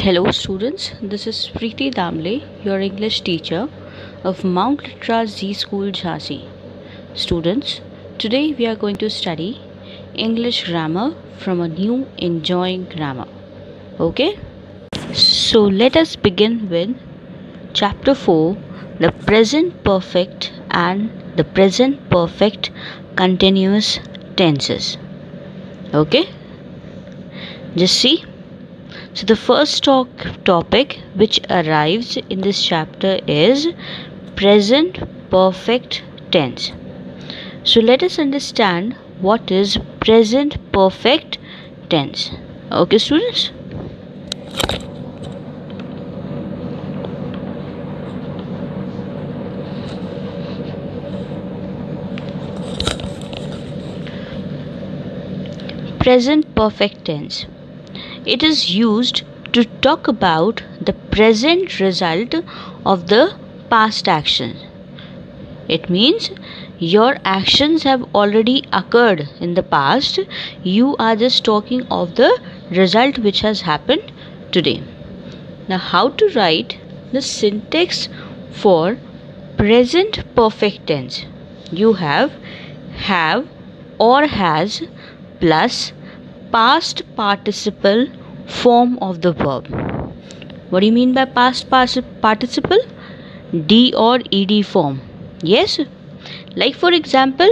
Hello students, this is Preeti Damle, your English teacher of Mount Litra Z School Jhansi. Students, today we are going to study English grammar from a new enjoying grammar. Okay? So let us begin with chapter 4, the present perfect and the present perfect continuous tenses. Okay? Just see. So the first topic which arrives in this chapter is present perfect tense. So let us understand what is present perfect tense. Okay, students? Present perfect tense. It is used to talk about the present result of the past action. It means your actions have already occurred in the past. You are just talking of the result which has happened today. Now, how to write the syntax for present perfect tense? You have or has plus past participle form of the verb. What do you mean by past participle? D or ed form. Yes. Like for example,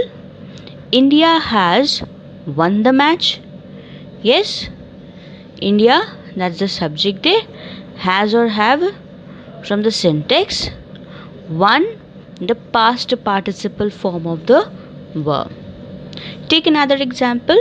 India has won the match. Yes. India, that's the subject there. Has or have from the syntax. Won, the past participle form of the verb. Take another example.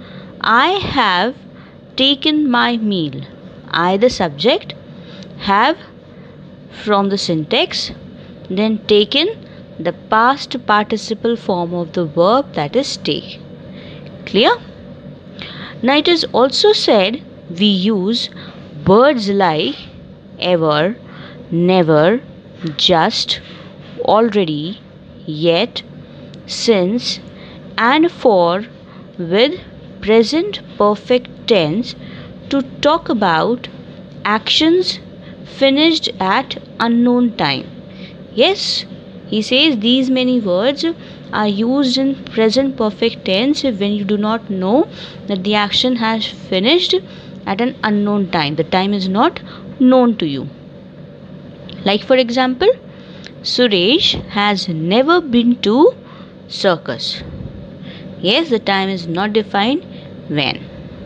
I have taken my meal. I, the subject, have from the syntax, then taken, the past participle form of the verb, that is take. Clear? Now it is also said we use words like ever, never, just, already, yet, since, and for with present perfect tense to talk about actions finished at unknown time. Yes, he says these many words are used in present perfect tense when you do not know that the action has finished at an unknown time. The time is not known to you. Like for example, Suresh has never been to circus. Yes, the time is not defined when.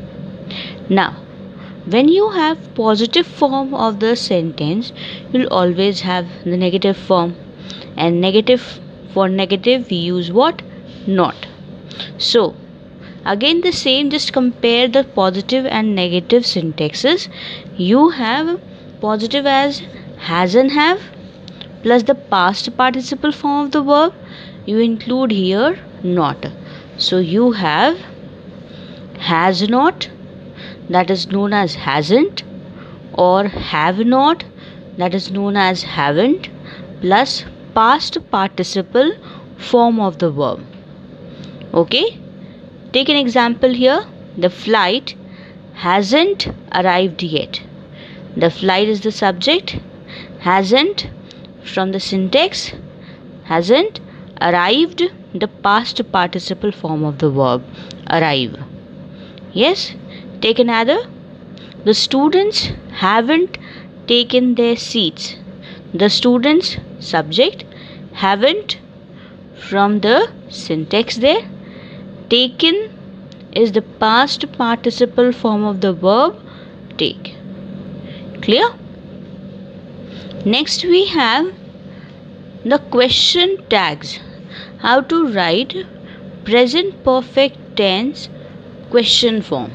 Now, when you have positive form of the sentence, you'll always have the negative form. And for negative we use what? Not. So, again the same, just compare the positive and negative syntaxes. You have positive as has and have plus the past participle form of the verb. You include here not. So you have has not, that is known as hasn't, or have not, that is known as haven't, plus past participle form of the verb. Okay, take an example here. The flight hasn't arrived yet. The flight is the subject, hasn't from the syntax, hasn't, arrived, the past participle form of the verb, arrive. Yes, take another. The students haven't taken their seats. The students, subject, haven't from the syntax there. Taken is the past participle form of the verb take. Clear? Next we have the question tags. How to write present perfect tense question form.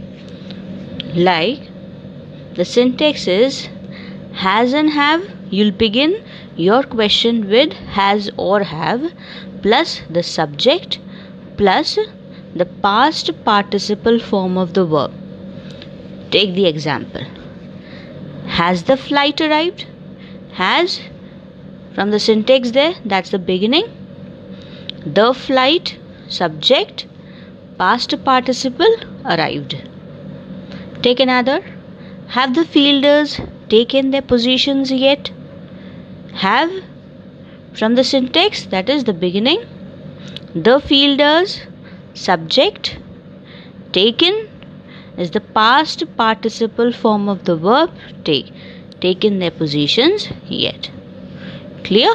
Like the syntax is has and have. You'll begin your question with has or have plus the subject plus the past participle form of the verb. Take the example. Has the flight arrived? Has from the syntax there, that's the beginning. The flight, subject, past participle, arrived. Take another. Have the fielders taken their positions yet? Have, from the syntax, that is the beginning. The fielders, subject. Taken is the past participle form of the verb take. Taken their positions yet. Clear?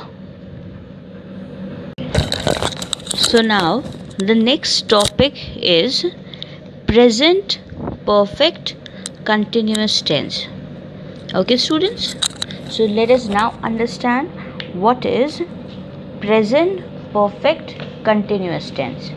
So now the next topic is present perfect continuous tense. Okay, students? So let us now understand what is present perfect continuous tense.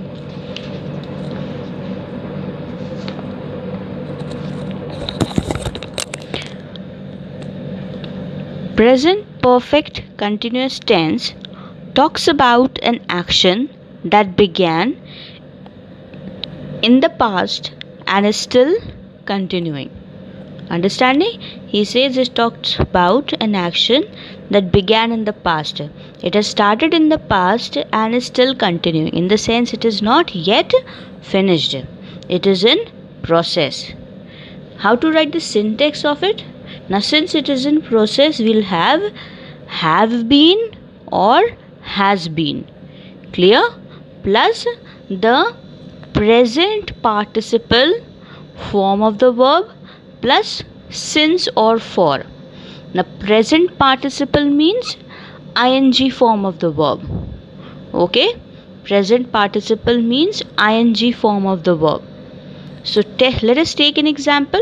Present perfect continuous tense talks about an action that began in the past and is still continuing. Understanding? He says it talks about an action that began in the past. It has started in the past and is still continuing. In the sense, it is not yet finished. It is in process. How to write the syntax of it? Now, since it is in process, we'll have been or has been. Clear? Plus the present participle form of the verb plus since or for. Now, present participle means ing form of the verb. Okay? Present participle means ing form of the verb. So, let us take an example.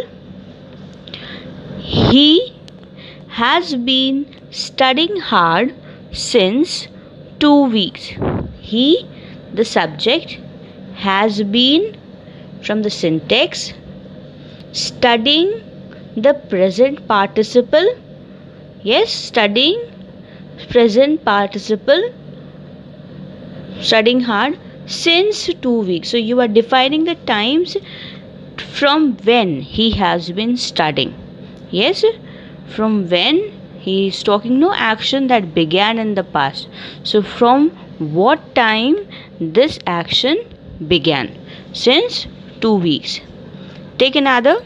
He has been studying hard since 2 weeks. He, the subject, has been, from the syntax, studying, the present participle. Yes, studying, present participle, studying hard since 2 weeks. So you are defining the times from when he has been studying. Yes, from when he is talking no action that began in the past. So from what time this action began? Since 2 weeks. Take another.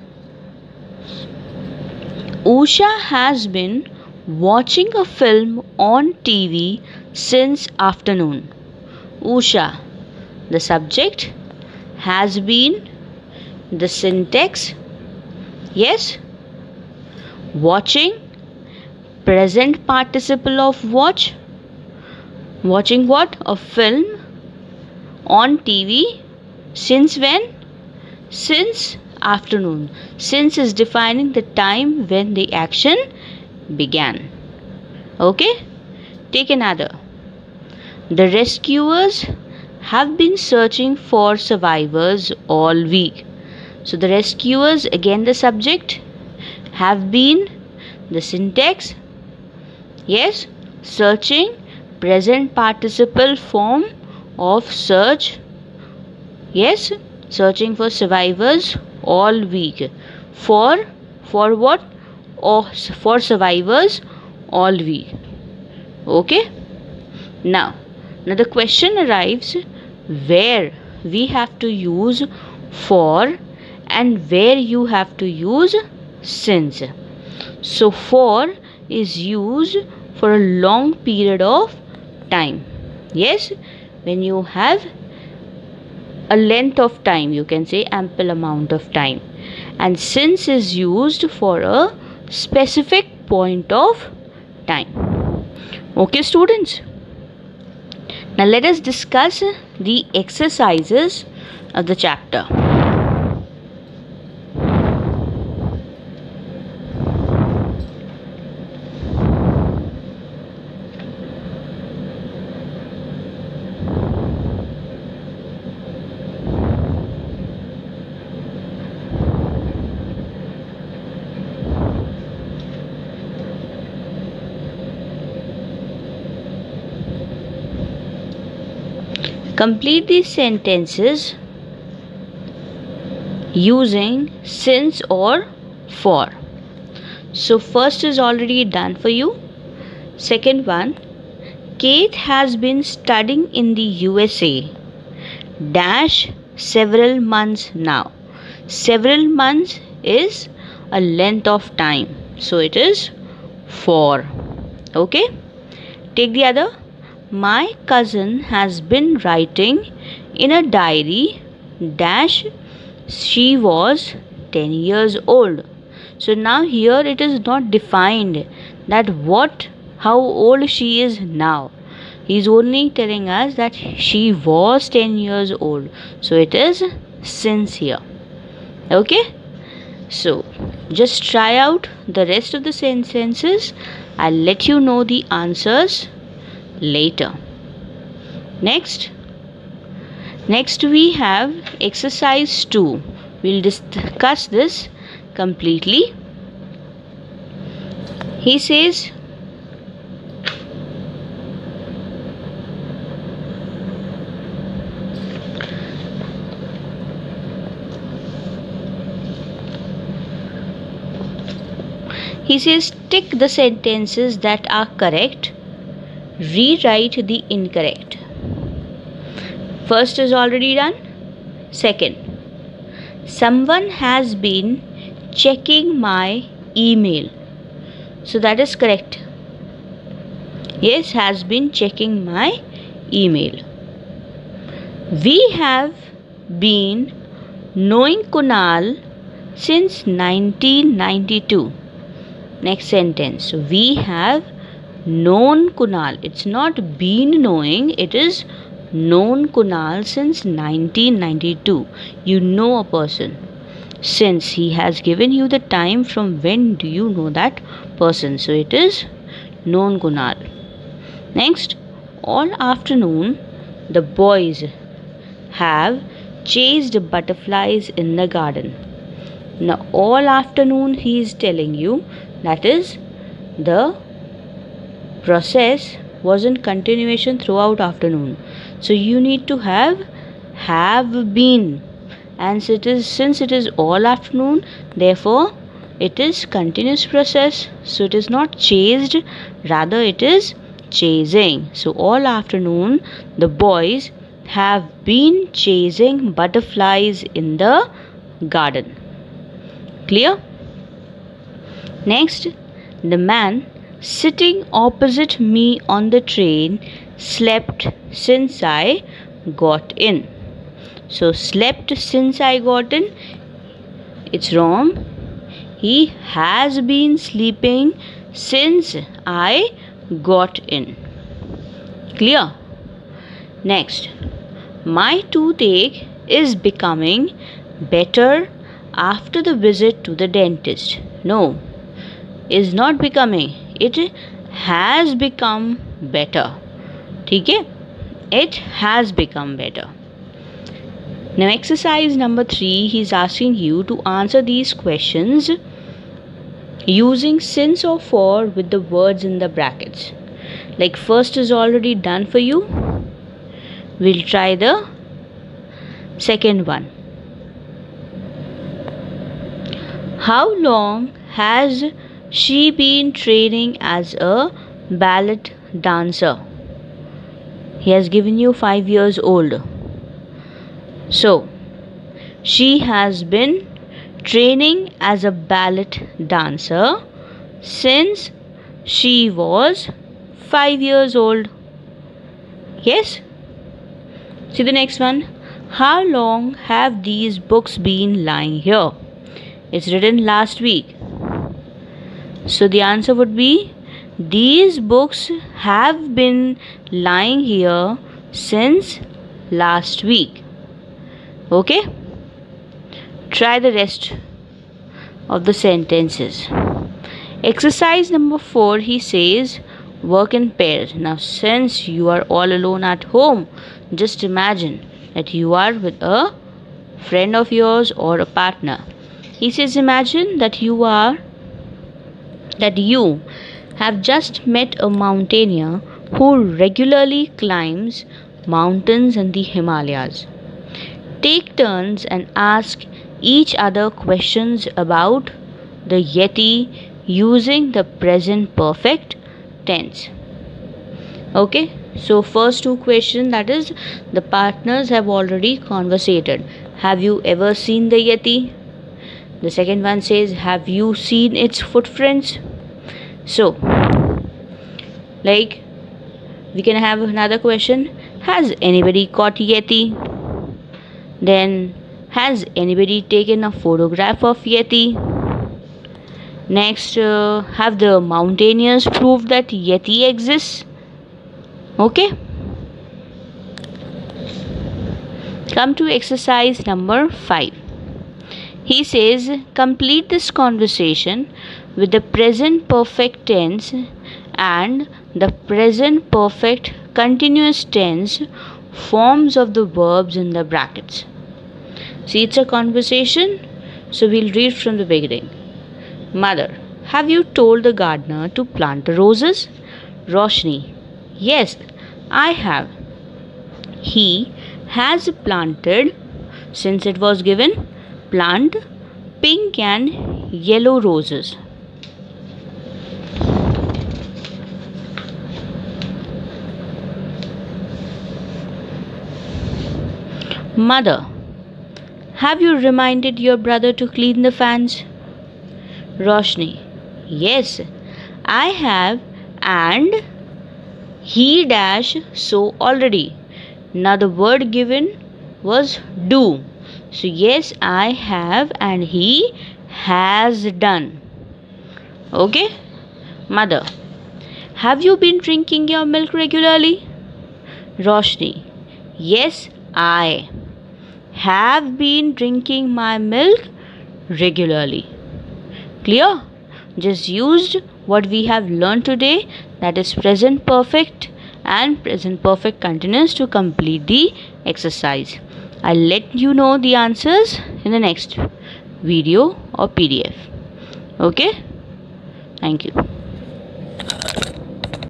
Usha has been watching a film on TV since afternoon. Usha, the subject, has been, the syntax. Yes, watching, present participle of watch. Watching what? A film on TV. Since when? Since afternoon. Since is defining the time when the action began. Okay? Take another. The rescuers have been searching for survivors all week. So the rescuers, again the subject, have been, the syntax. Yes, searching, present participle form of search. Yes, searching for survivors all week. For what? Or for survivors all week. Okay? Now the question arrives where we have to use for and where you have to use since. So for is used for a long period of time. Yes, when you have a length of time, you can say ample amount of time. And since is used for a specific point of time. Okay, students? Now let us discuss the exercises of the chapter. Complete these sentences using since or for. So first is already done for you. Second one, Kate has been studying in the USA dash several months now. Several months is a length of time. So it is for. Okay. Take the other. My cousin has been writing in a diary dash she was 10 years old. So now here it is not defined that how old she is now. He is only telling us that she was 10 years old. So it is since here. Okay. So just try out the rest of the sentences. I'll let you know the answers later. Next we have exercise 2. We'll discuss this completely. He says, tick the sentences that are correct, rewrite the incorrect. First is already done. Second, someone has been checking my email. So that is correct. Yes, has been checking my email. We have been knowing Kunal since 1992. Next sentence. We have known Kunal. It's not been knowing, it is known Kunal since 1992. You know a person. Since he has given you the time from when do you know that person. So it is known Kunal. Next, all afternoon the boys have chased butterflies in the garden. Now all afternoon he is telling you, that is the process was in continuation throughout afternoon. So you need to have been, and since it is all afternoon, therefore it is continuous process. So it is not chased, rather it is chasing. So all afternoon the boys have been chasing butterflies in the garden. Clear? Next, the man sitting opposite me on the train slept since I got in. So slept since I got in, it's wrong. He has been sleeping since I got in. Clear? Next, my toothache is becoming better after the visit to the dentist. No, is not becoming, it has become better. Okay? It has become better. Now exercise number 3, he is asking you to answer these questions using since or for with the words in the brackets. Like first is already done for you. We'll try the second one. How long has she been training as a ballet dancer? He has given you 5 years old. So, she has been training as a ballet dancer since she was 5 years old. Yes? See the next one. How long have these books been lying here? It's written last week. So the answer would be, these books have been lying here since last week. Okay? Try the rest of the sentences. Exercise number 4, he says, work in pairs. Now since you are all alone at home, just imagine that you are with a friend of yours or a partner. He says, imagine that you have just met a mountaineer who regularly climbs mountains in the Himalayas. Take turns and ask each other questions about the Yeti using the present perfect tense. Okay, so first 2 questions, that is the partners have already conversated. Have you ever seen the Yeti? The second one says, have you seen its footprints? So, like, we can have another question. Has anybody caught Yeti? Then, has anybody taken a photograph of Yeti? Next, have the mountaineers proved that Yeti exists? Okay. Come to exercise number 5. He says, complete this conversation with the present perfect tense and the present perfect continuous tense forms of the verbs in the brackets. See, it's a conversation, so we'll read from the beginning. Mother, have you told the gardener to plant the roses? Roshni, yes, I have. He has planted, since it was given, plant pink and yellow roses. Mother, have you reminded your brother to clean the fans? Roshni, yes, I have, and he dash so already. Now the word given was do. So yes, I have and he has done. Okay? Mother, have you been drinking your milk regularly? Roshni, yes, I have been drinking my milk regularly. Clear? Just used what we have learned today, that is present perfect and present perfect continuous, to complete the exercise. I'll let you know the answers in the next video or PDF. Okay? Thank you.